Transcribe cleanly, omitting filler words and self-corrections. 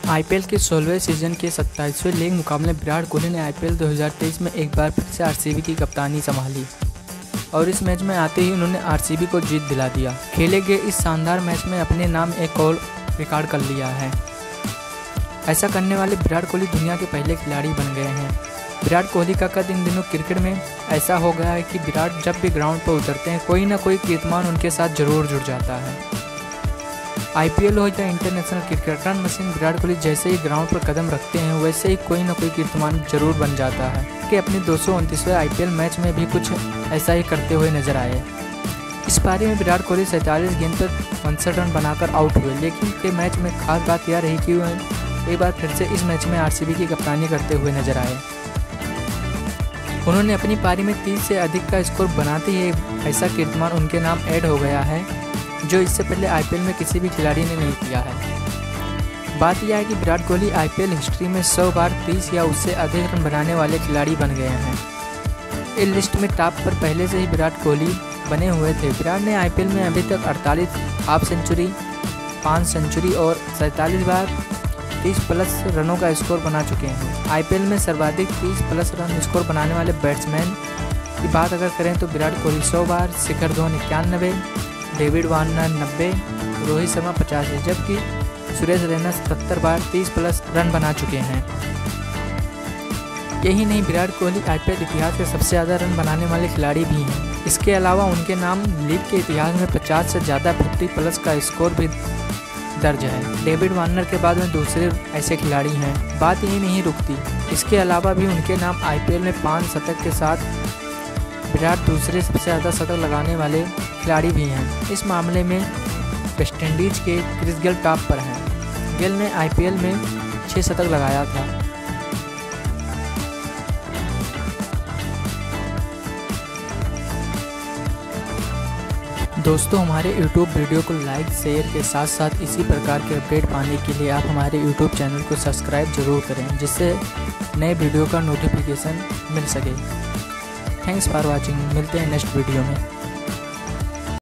IPL के 16वें season के 27वें league मुकाबले में विराट कोहली ने आईपीएल 2023 में एक बार फिर से आरसीबी की कप्तानी संभाली और इस मैच में आते ही उन्होंने आरसीबी को जीत दिला दिया। खेले गए इस शानदार मैच में अपने नाम एक और रिकॉर्ड कर लिया है। ऐसा करने वाले विराट कोहली दुनिया के पहले खिलाड़ी बन गए हैं। विराट कोहली का कद इन दिनों क्रिकेट में ऐसा हो गया है कि विराट जब भी ग्राउंड पर उतरते हैं कोई ना कोई कीर्तिमान उनके साथ जरूर जुड़ जाता है। आईपीएल हो या international cricket, run machine Virat Kohli जैसे ही ग्राउंड पर कदम रखते हैं वैसे ही कोई ना कोई कीर्तिमान जरूर बन जाता है कि अपने 229वें आईपीएल मैच में भी कुछ ऐसा ही करते हुए नजर आए। इस पारी में विराट कोहली 47 गेंद पर 59 रन बनाकर आउट हुए, लेकिन के मैच में खास बात यह रही कि वह एक बार फिर से इस मैच में आरसीबी की कप्तानी करते हुए नजर आए। उन्होंने अपनी पारी में 30 से अधिक का स्कोर बनाते ही ऐसा कीर्तिमान उनके नाम ऐड हो गया है जो इससे पहले आईपीएल में किसी भी खिलाड़ी ने नहीं किया है। बात यह है कि विराट कोहली आईपीएल हिस्ट्री में 100 बार 30 या उससे अधिक रन बनाने वाले खिलाड़ी बन गए हैं। इस लिस्ट में टॉप पर पहले से ही विराट कोहली बने हुए थे। विराट ने आईपीएल में अभी तक 48 हाफ सेंचुरी, 5 सेंचुरी और 47 बार 30+ रनों का स्कोर बना चुके हैं। आईपीएल में सर्वाधिक 30+ रन स्कोर बनाने वाले बैट्समैन की बात अगर करें तो विराट कोहली 100 बार, शिखर धवन 91, डेविड वार्नर 90, रोहित शर्मा 85, जबकि सुरेश रैना 77 बार 30+ रन बना चुके हैं। यही नहीं, विराट कोहली आईपीएल इतिहास के सबसे ज़्यादा रन बनाने वाले खिलाड़ी भी हैं। इसके अलावा उनके नाम लीग के इतिहास में 50 से ज़्यादा 50+ का स्कोर भी दर्ज है। डेविड वार्नर के बाद में दूसरे ऐसे खिलाड़ी हैं। बात यही नहीं रुकती, इसके अलावा भी उनके नाम आईपीएल में 5 शतक के साथ विराट दूसरे सबसे ज़्यादा शतक लगाने वाले खिलाड़ी भी हैं। इस मामले में वेस्टइंडीज के क्रिस गेल टॉप पर हैं। गेल ने आईपीएल में 6 शतक लगाया था। दोस्तों, हमारे YouTube वीडियो को लाइक शेयर के साथ साथ इसी प्रकार के अपडेट पाने के लिए आप हमारे YouTube चैनल को सब्सक्राइब जरूर करें, जिससे नए वीडियो का नोटिफिकेशन मिल सके। Thanks for watching. मिलते हैं नेक्स्ट वीडियो में।